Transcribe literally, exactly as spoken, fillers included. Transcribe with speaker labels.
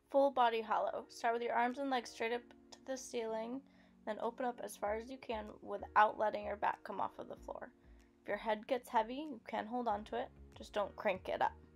Speaker 1: Full body hollow. Start with your arms and legs straight up to the ceiling, then open up as far as you can without letting your back come off of the floor. If your head gets heavy, you can hold on to it, just don't crank it up.